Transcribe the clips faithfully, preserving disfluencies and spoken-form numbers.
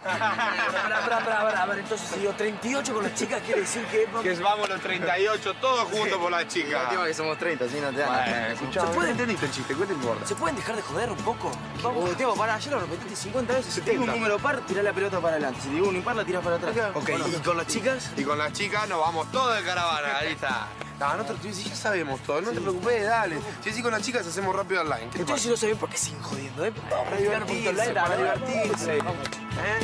Pará, pará, pará, pará. A ver, entonces si digo treinta y ocho con las chicas, quiere decir que... Que vamos los treinta y ocho, todos juntos por las chicas. Última que somos treinta, si no te dan. Bueno, escuchá, ¿se puede entendiste el chiste? ¿Qué te importa? ¿Se pueden dejar de joder un poco? Vamos, Tiago, pará, ya lo repetiste cincuenta veces. Si te digo un setenta. número par, tirá la pelota para adelante. Si te digo un impar, la tirás para atrás. Ok, ¿y con las chicas? Y con las chicas nos vamos todos de caravana, ahí está. No, no te si ya sabemos todo, no te preocupes, dale. Si sí con las chicas hacemos rápido online. Entonces si no saben por qué siguen jodiendo, ¿eh? Vamos Para divertirse, para divertirse. ¿Eh?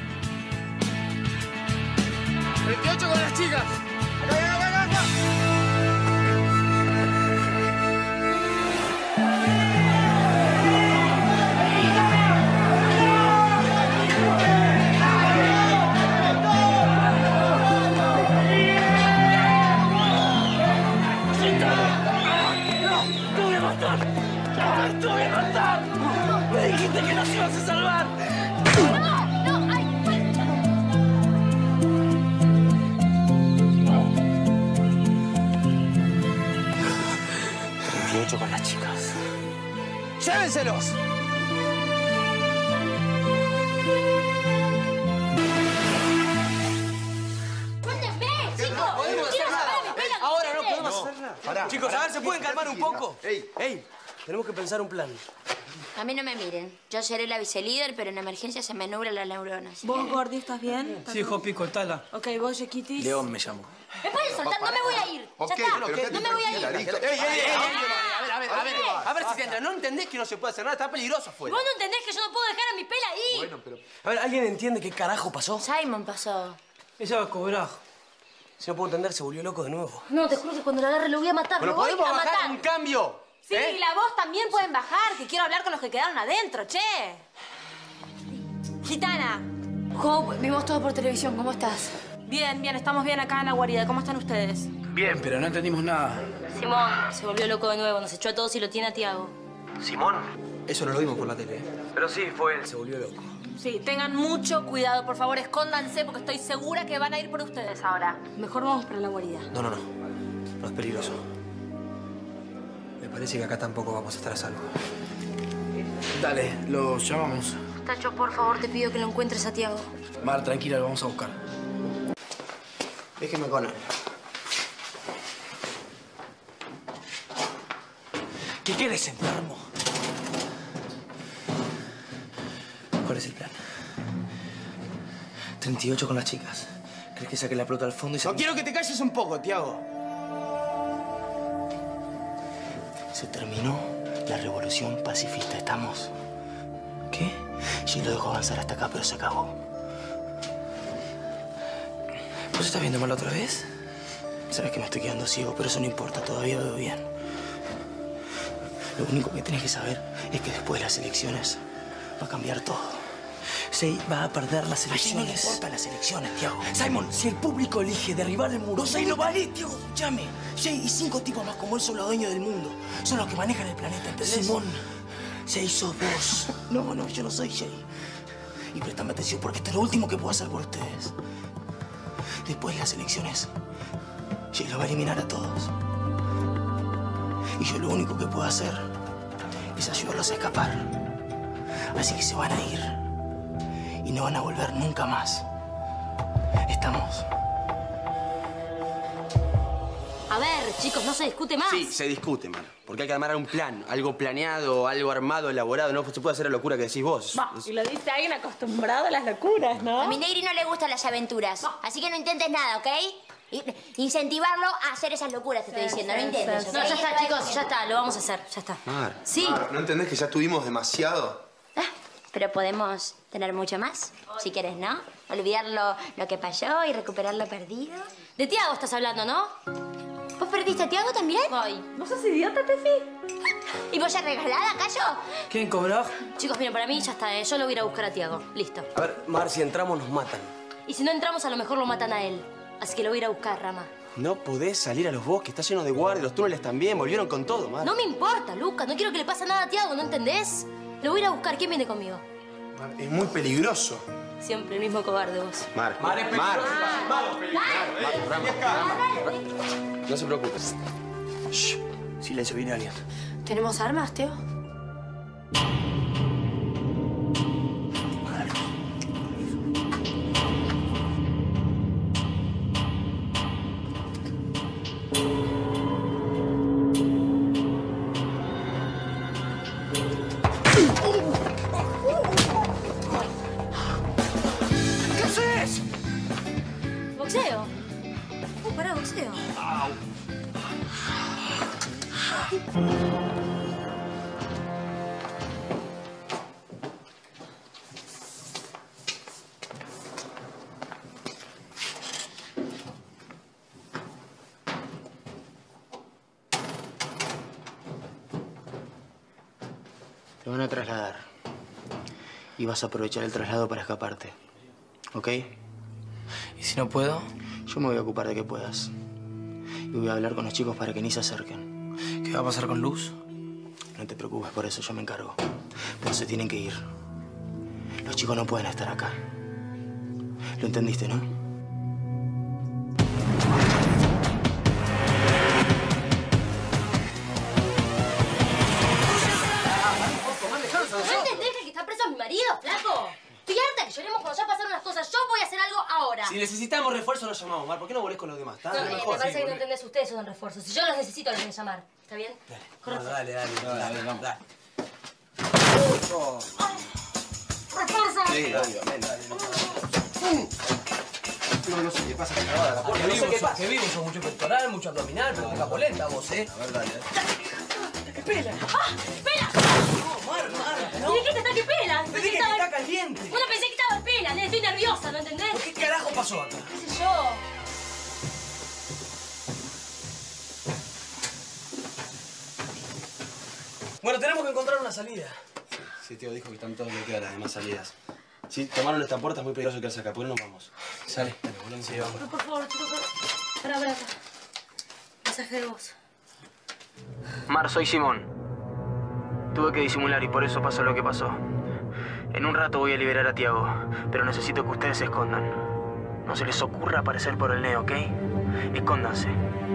veintiocho con las chicas. Acá, acá, acá, acá. ¡Te voy a matar! ¡Me dijiste que nos ibas a salvar! ¡No! ¡No! ¡Ay! treinta y ocho con las chicas. ¡Llévenselos! ¡Suéltenme, chicos! podemos hacer ¡Quiero nada. saber mi pela! Ahora no ustedes! podemos hacer nada. Pará, Chicos, pará. a ver, ¿se pueden calmar un poco? Ey. ¡Ey! Tenemos que pensar un plan. A mí no me miren. Yo seré la vicelíder, pero en emergencia se me nublan las neuronas. ¿Vos, Gordi, estás bien? Sí, hijo Pico, tala. Ok, vos, Chiquitis. León me llamo. ¿Me pueden soltar? No me voy a ir. Ok, Ya está. pero ¿qué No me voy a ir. listo. ¡Ey, ey, ey! Ah. A ver, a ver, a ver. A ver si te entra. ¿No entendés que no se puede hacer nada? Está peligroso afuera. ¿Vos no entendés que yo no puedo dejar a mi pela ahí? Bueno, pero... A ver, ¿alguien entiende qué carajo pasó? Simon pasó. Ella va a cobrar. Si no puedo entender, se volvió loco de nuevo. No, te juro que cuando lo agarre lo voy a matar. Pero lo voy podemos a bajar matar. un cambio. Sí, ¿eh? y la voz también pueden bajar, que quiero hablar con los que quedaron adentro, che. Gitana. Hope, vimos todo por televisión. ¿Cómo estás? Bien, bien, estamos bien acá en la guarida. ¿Cómo están ustedes? Bien, pero no entendimos nada. Simón se volvió loco de nuevo. Nos echó a todos y lo tiene a Tiago. ¿Simón? Eso no lo vimos por la tele, ¿eh? Pero sí, fue él. Se volvió loco. Sí, tengan mucho cuidado, por favor, escóndanse porque estoy segura que van a ir por ustedes ahora. Mejor vamos para la guarida. No, no, no. No es peligroso. Me parece que acá tampoco vamos a estar a salvo. Dale, lo llamamos. Tacho, por favor, te pido que lo encuentres a Tiago. Mar, tranquila, lo vamos a buscar. Déjeme con él. ¿Qué quieres, enfermo? ¿Cuál es el plan? treinta y ocho con las chicas. ¿Crees que saque la pelota al fondo y se... No quiero que te calles un poco, Tiago. Se terminó la revolución pacifista, ¿estamos? ¿Qué? Sí lo dejó avanzar hasta acá, pero se acabó. ¿Vos estás viendo mal otra vez? Sabes que me estoy quedando ciego, pero eso no importa, todavía veo bien. Lo único que tenés que saber es que después de las elecciones va a cambiar todo. Sei va a perder las elecciones. A no le importan las elecciones, Tiago. Simon, si el público elige derribar el muro, Sei no vale, Tiago, escúchame. Sei y cinco tipos más como él son los dueños del mundo. Son los que manejan el planeta, ¿entendés? Simón, Sei sos vos. No, no, yo no soy Sei. Y préstame atención porque esto es lo último que puedo hacer por ustedes. Después de las elecciones, Sei los va a eliminar a todos. Y yo lo único que puedo hacer es ayudarlos a escapar. Así que se van a ir. Y no van a volver nunca más. ¿Estamos? A ver, chicos, no se discute más. Sí, se discute, man. Porque hay que armar un plan. Algo planeado, algo armado, elaborado. No se puede hacer la locura que decís vos. Va, y lo dice alguien acostumbrado a las locuras, ¿no? A mi Negri no le gustan las aventuras. Así que no intentes nada, ¿ok? I- Incentivarlo a hacer esas locuras, te estoy diciendo. No intentes, ¿ok? No, ya está, chicos, ya está. Lo vamos a hacer, ya está. Mar. Sí, ¿No entendés que ya tuvimos demasiado? ah, pero podemos tener mucho más, si querés, ¿no? Olvidar lo, lo que pasó y recuperar lo perdido. De Tiago estás hablando, ¿no? ¿Vos perdiste a Tiago también? Ay, ¿vos sos idiota, Tefi? ¿Y vos ya regalada, Cayo? ¿Quién cobra? Chicos, miren, para mí ya está, ¿eh? Yo lo voy a ir a buscar a Tiago. Listo. A ver, Mar, si entramos nos matan. Y si no entramos, a lo mejor lo matan a él. Así que lo voy a ir a buscar, Rama. No podés salir a los bosques. Está lleno de guardias. Los túneles también. Volvieron con todo, Mar. No me importa, Lucas. No quiero que le pase nada a Tiago, ¿no entendés? Lo voy a ir a buscar. ¿Quién viene conmigo? Mar, es muy peligroso. Siempre el mismo cobarde vos. Mar. Mar, es Mar. Mar. No se preocupes. Shh. Silencio, viene alguien. ¿Tenemos armas, Teo? Te van a trasladar. Y vas a aprovechar el traslado para escaparte. ¿Ok? ¿Y si no puedo? Yo me voy a ocupar de que puedas. Y voy a hablar con los chicos para que ni se acerquen. ¿Qué va a pasar con Luz? No te preocupes por eso, yo me encargo. Pero se tienen que ir. Los chicos no pueden estar acá. ¿Lo entendiste, no? ¿No entendés que el que está preso es mi marido, flaco? Estoy harta que lloremos cuando ya pasaron las cosas. Yo voy a hacer algo ahora. Si necesitamos refuerzo, los llamamos, Mar. ¿Por qué no volvés con los demás? No, eh, me parece que no entendés. Ustedes son refuerzos. Si yo los necesito, los voy a llamar. ¿Está bien? Dale. Corre. No, dale, dale, dale, dale, vamos. Dale. ¡Refuerzo! Sí, obvio, ven, dale. No, no sé qué pasa, que acaba la puerta. No sé qué pasa. Que vivo, sos mucho pectoral, mucho abdominal, pero te capolenta vos, ¿eh? A ver, dale. ¡Que pela! ¡Ah! ¡Pela! No, Mar, Mar, no. ¿Y de qué te está que pela? Te dije que está caliente. Bueno, pensé que estaba en pela, nene. Estoy nerviosa, ¿no entendés? ¿Qué carajo pasó acá? ¿Qué sé yo? Bueno, tenemos que encontrar una salida. Sí, tío, dijo que están todos bloqueadas las demás salidas. Sí, tomaron esta puerta, es muy peligroso quedarse acá. ¿Por qué no nos vamos? Sale. Dale, volvemos. Sí, vamos. Por favor, chicos, para, para acá. Mensaje de voz. Mar, soy Simón. Tuve que disimular y por eso pasó lo que pasó. En un rato voy a liberar a Tiago, pero necesito que ustedes se escondan. No se les ocurra aparecer por el Neo, ¿ok? Escóndanse.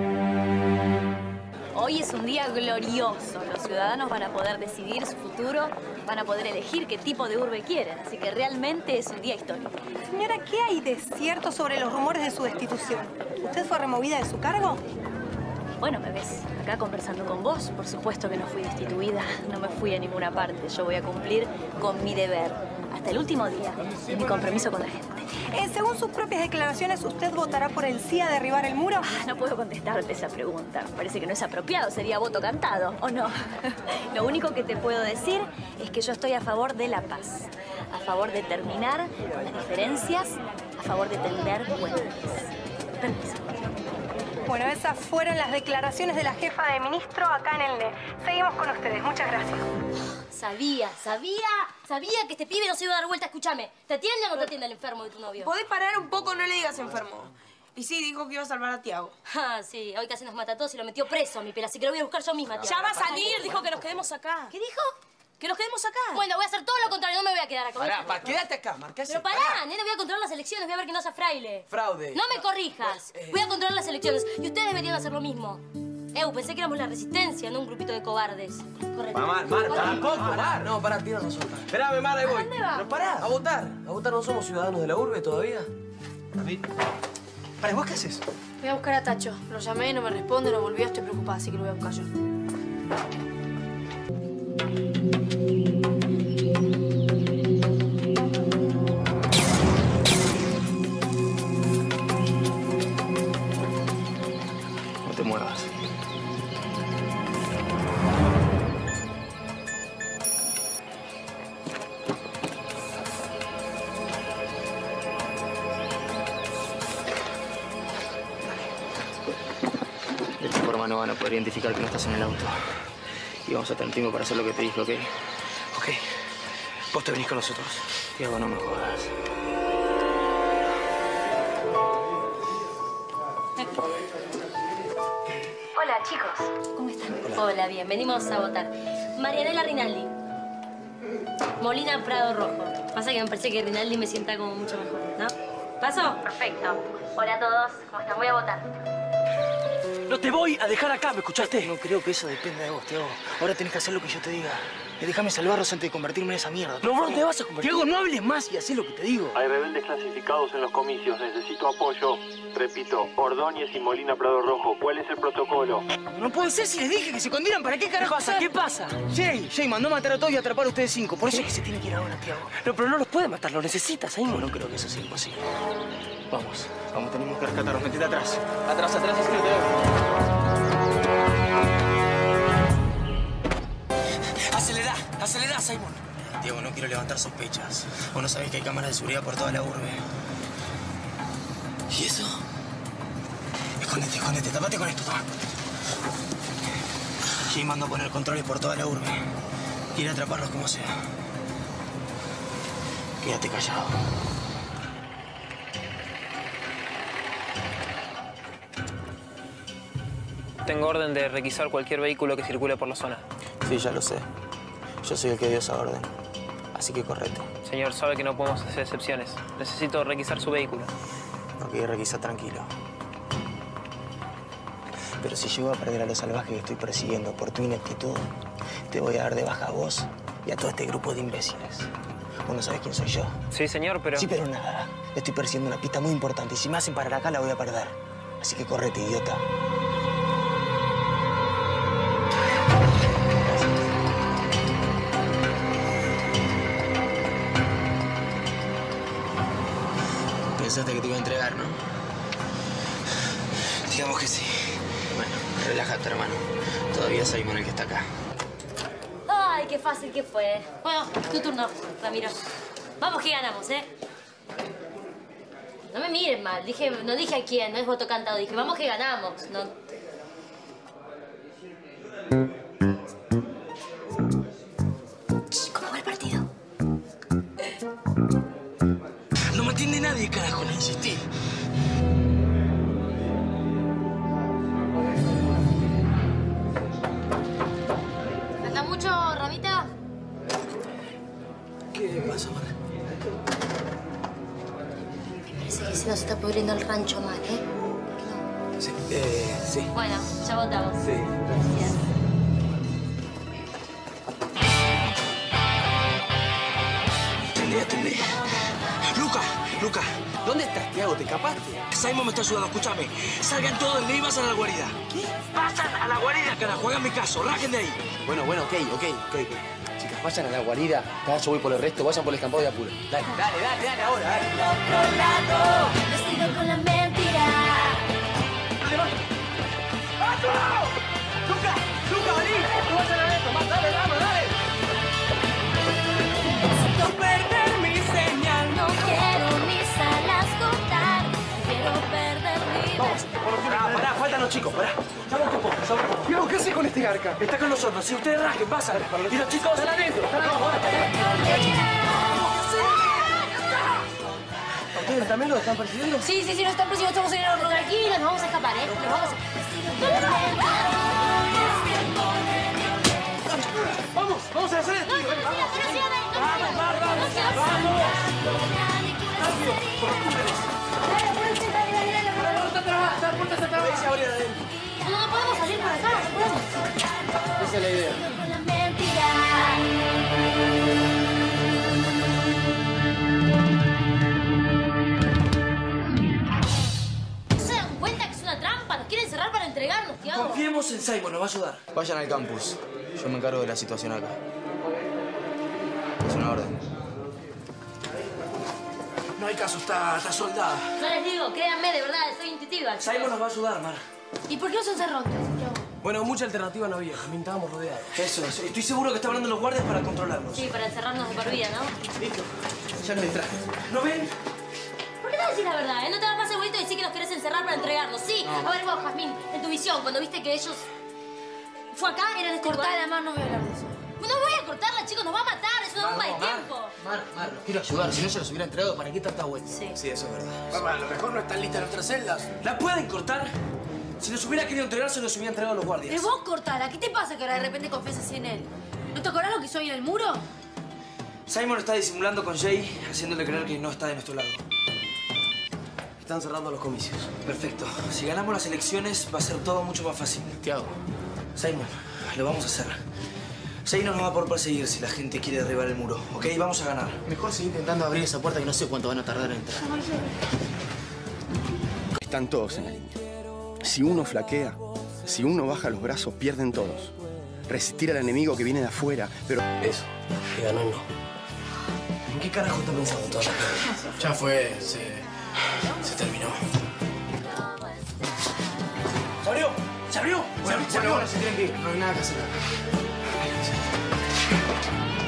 Hoy es un día glorioso. Los ciudadanos van a poder decidir su futuro, van a poder elegir qué tipo de urbe quieren. Así que realmente es un día histórico. Señora, ¿qué hay de cierto sobre los rumores de su destitución? ¿Usted fue removida de su cargo? Bueno, me ves acá conversando con vos. Por supuesto que no fui destituida, no me fui a ninguna parte. Yo voy a cumplir con mi deber hasta el último día y mi compromiso con la gente. Eh, según sus propias declaraciones, ¿usted votará por el sí a derribar el muro? Ah, no puedo contestarte esa pregunta. Parece que no es apropiado, sería voto cantado, ¿o no? Lo único que te puedo decir es que yo estoy a favor de la paz, a favor de terminar con las diferencias, a favor de tender puentes. Permiso. Bueno, esas fueron las declaraciones de la jefa de ministro acá en el N E. Seguimos con ustedes. Muchas gracias. Sabía, sabía, sabía que este pibe no se iba a dar vuelta. Escúchame, ¿te atiende o no te atiende el enfermo de tu novio? ¿Podés parar un poco? No le digas enfermo. Y sí, dijo que iba a salvar a Tiago. Ah, sí, hoy casi nos mata a todos y lo metió preso a mi pela, así que lo voy a buscar yo misma. Ya va a salir, dijo que nos quedemos acá. ¿Qué dijo? Que nos quedemos acá. Bueno, voy a hacer todo lo contrario, no me voy a quedar acá. Pará, pa, quédate acá, marcás. Pero pará, nena, voy a controlar las elecciones, voy a ver que no sea fraile. Fraude. No me corrijas. Voy a controlar las elecciones y ustedes deberían hacer lo mismo. Eu, pensé que éramos la resistencia, no un grupito de cobardes. Correcto. Mar, Mar, tampoco, Mar. No, pará, tienes razón. Esperame, Mar, ahí voy. ¿A dónde va? Pero pará, a votar. A votar no somos ciudadanos de la urbe todavía. Pará, ¿vos qué haces? Voy a buscar a Tacho. Lo llamé, no me responde, no volvió, estoy preocupada, así que lo voy a buscar yo. No te muevas. De esta forma no van a poder identificar que no estás en el auto. Y vamos a tener tiempo para hacer lo que te dije, ¿ok? Ok. Vos te venís con nosotros. Tiago, no me jodas. Hola, chicos. ¿Cómo están? Hola, bien. Venimos a votar. Marianela Rinaldi. Molina Prado Rojo. Pasa que me parece que Rinaldi me sienta como mucho mejor, ¿no? ¿Paso? Perfecto. Hola a todos. ¿Cómo están? Voy a votar. No te voy a dejar acá, ¿me escuchaste? No creo que eso dependa de vos, Tiago. Ahora tenés que hacer lo que yo te diga. Eh, Déjame salvarlos antes de convertirme en esa mierda. No, no te vas a convertir. Tiago, no hables más y hacé lo que te digo. Hay rebeldes clasificados en los comicios. Necesito apoyo. Repito, Ordóñez y Molina Prado Rojo. ¿Cuál es el protocolo? No puede ser si les dije que se condenan. ¿Para qué carajo? ¿Qué pasa? ¿Qué pasa? Jay, Jay mandó matar a todos y atrapar a ustedes cinco. Por eso es que se tiene que ir ahora, Tiago. No, pero no los puede matar, lo necesitas, ahí No, no creo que eso sea imposible. Vamos, vamos, tenemos que rescatarlos. Metete atrás. Atrás, atrás, así no te veo. Acelerá, Simon. Diego, no quiero levantar sospechas. Vos no sabés que hay cámaras de seguridad por toda la urbe. ¿Y eso? Escóndete, escóndete. Tapate con esto, toma. Jay mandó a poner controles por toda la urbe. Quiere atraparlos como sea. Quédate callado. Tengo orden de requisar cualquier vehículo que circule por la zona. Sí, ya lo sé. Yo soy el que dio esa orden. Así que correte. Señor, sabe que no podemos hacer excepciones. Necesito requisar su vehículo. Ok, requisa tranquilo. Pero si llego a perder a los salvajes que estoy persiguiendo por tu ineptitud, te voy a dar de baja a vos y a todo este grupo de imbéciles. Vos no sabés quién soy yo. Sí, señor, pero... Sí, pero nada. Estoy persiguiendo una pista muy importante y si me hacen parar acá, la voy a perder. Así que correte, idiota. Pensaste que te iba a entregar, ¿no? Digamos que sí. Bueno, relájate, hermano. Todavía es Simon el que está acá. Ay, qué fácil que fue. Bueno, tu turno, Ramiro. Vamos que ganamos, ¿eh? No me miren mal. Dije, no dije a quién, no es voto cantado. Dije, vamos que ganamos. No... ¿Cómo va el partido? No me entiende nadie, carajo, le insistí. ¿Falta mucho, Ramita? ¿Qué pasa, Mar? Me parece que se nos está pudriendo el rancho mal, ¿eh? Sí, eh, sí. Bueno, ya votamos. Sí. Gracias. Entendí, entendí. Luca, Luca, ¿dónde estás, Tiago? ¿Te escapaste? Simon me está ayudando, escúchame. Salgan todos del medio y pasan a la guarida. ¿Qué? ¡Pasan a la guarida, carajo! Háganme caso, rajen de ahí. Bueno, bueno, ok, ok, ok. Chicas, vayan a la guarida. Acá yo voy por el resto, vayan por el escampado de apuro. Dale, dale, dale, dale, ahora, dale. Otro lado, vestido con la mentira. ¡Luca! ¡Luca, vení! ¡No vas a ganar esto! ¡Más, dale, vamos, dale! Necesito perder mi señal. No quiero mis alas cortar. Quiero perder mi... Vamos, pará, pará, faltan los chicos, pará. Vamos un poco, vamos un poco. Diego, ¿qué haces con este garca? Está con nosotros, si ustedes rasquen, pasan. Y los chicos, están adentro, están adentro. ¿Ustedes también lo están persiguiendo? Sí, sí, sí, nos están persiguiendo, estamos en el horno. Tranquilos, nos vamos a escapar, ¿eh? Nos vamos a... ¡Vamos! ¡Vamos a hacer esto! ¡Vamos! ¡Vamos, vamos! ¡Vamos! No, no podemos salir por acá, no podemos. Esa es la idea. ¿No se dan cuenta que es una trampa? Nos quieren cerrar para entregarnos, Tiago. Confiemos en Simon, nos va a ayudar. Vayan al campus. Yo me encargo de la situación acá. Es una orden. No hay caso, está, está soldada. No les digo, créanme, de verdad, soy intuitiva. Simon nos va a ayudar, Mar. ¿Y por qué no se encerró entonces, Tiago? Bueno, mucha alternativa no había. También estábamos rodeados. Eso, eso. Estoy seguro que está hablando los guardias para controlarnos. Sí, para encerrarnos de por vida, ¿no? Listo. Ya nos distraen. ¿No ven? ¿Por qué no decís la verdad, eh? No te hagas más bonito decir que nos querés encerrar para entregarnos. Sí, No. a ver vos, Jazmín, en tu visión, cuando viste que ellos... ¿Fue acá? ¿Era en este lugar? Cortá la mano, no voy a hablar de eso. No voy a cortarla, chicos, nos va a matar, es una bomba de Mar, tiempo. Mar, Mar, los quiero ayudar. Si no, se los hubiera entregado. ¿Para qué tanta vuelta? Sí. Sí, eso es verdad. Papá, a lo mejor no están listas nuestras celdas. ¿La pueden cortar? Si nos hubiera querido entregar, se nos hubiera entregado a los guardias. Pero vos cortala, ¿qué te pasa que ahora de repente confías así en él? ¿No te acordás lo que hizo ahí en el muro? Simon está disimulando con Jay, haciéndole creer que no está de nuestro lado. Están cerrando los comicios. Perfecto. Si ganamos las elecciones, va a ser todo mucho más fácil. Tiago. Simon, lo vamos a hacer. Jay no nos va a poder perseguir si la gente quiere derribar el muro, ¿ok? Vamos a ganar. Mejor seguir intentando abrir esa puerta que no sé cuánto van a tardar en entrar. Están todos en la línea. Si uno flaquea, si uno baja los brazos, pierden todos. Resistir al enemigo que viene de afuera, pero... Eso, que ganó no. ¿En qué carajo está pensando todo? Ya fue, se, se terminó. ¡Se abrió! ¡Se abrió! Bueno, ¡Se abrió! bueno, se tienen que ir. No hay nada que hacer acá.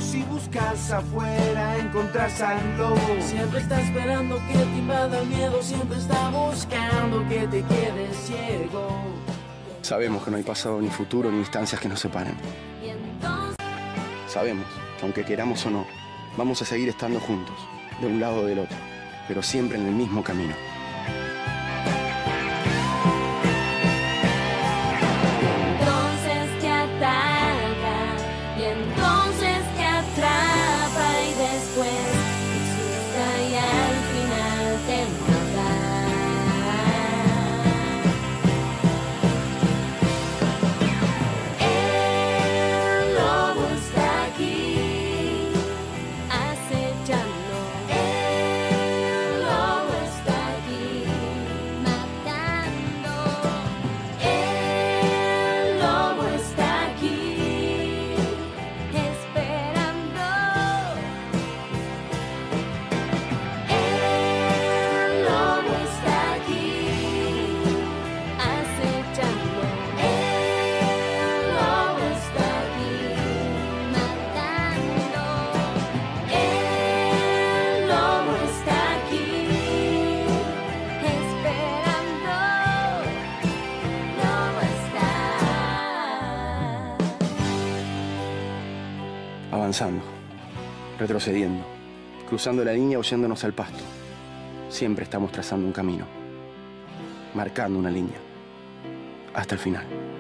Si buscas afuera, encontrás al lobo. Siempre está esperando que te invada el miedo, siempre está buscando que te quedes ciego. Sabemos que no hay pasado ni futuro ni distancias que nos separen. Sabemos que aunque queramos o no, vamos a seguir estando juntos, de un lado o del otro, pero siempre en el mismo camino. Entonces te ataca y entonces te atrapa y después te asusta y al final te mata. El lobo está aquí acechando. El lobo está aquí matando. El lobo está aquí esperando. El lobo está aquí acechando. El lobo está aquí matando. El lobo está aquí esperando. Lobo está. Avanzando, retrocediendo, cruzando la línea o yéndonos al pasto. Siempre estamos trazando un camino, marcando una línea, hasta el final.